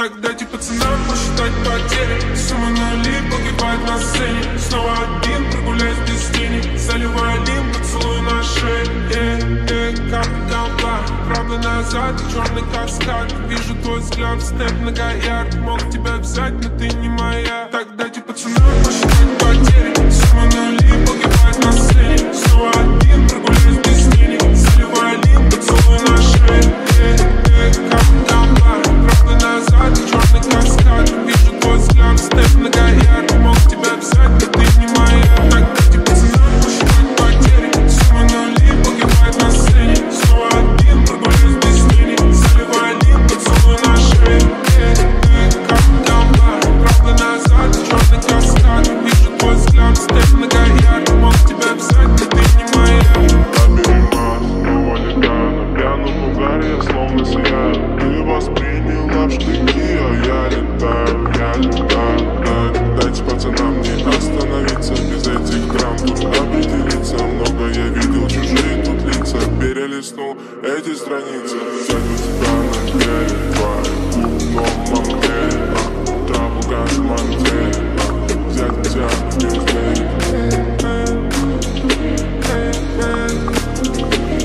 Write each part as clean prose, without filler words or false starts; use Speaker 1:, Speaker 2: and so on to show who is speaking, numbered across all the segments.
Speaker 1: Так дайте пацанам посчитать потери. Сумма нули погибает на сцене. Снова один, прогуляюсь без тени. Заливаю лим, поцелуй на шее. Как голова, правда назад, черный каскад. Вижу твой взгляд, степ многоярд. Мог тебя взять, но ты не моя. Так дайте пацанам посчитать потери. Сумма нули погибает на сцене. Снова один, прогуляюсь без тени. Заливаю лим, поцелуй на шее. Как голова, правда назад, черный каскад. Вижу твой взгляд, степ многоярд. Мог тебя взять, но ты не моя. Так дайте пацанам посчитать потери. Сумма нули погибает на сцене. Снова один, прогуляюсь без тени. Заливаю лим, поцелуй на шее. Как голова, правда назад, черный каскад. Вижу твой взгляд, степ многоярд. Мог тебя взять, но ты не моя.
Speaker 2: Снова летаю на пьяном угаре, я словно сияю. Ты восприняла в штыки, а я летаю. Дайте пацанам не остановиться, без этих драм тут определиться. Много я видел, чужие тут лица, перелистнул эти страницы. Тянут тебя на двери, твои губ, но мамгели. Траву газ мантели, взять тебя без двери.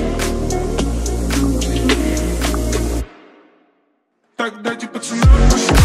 Speaker 1: Так дайте пацанам посчитать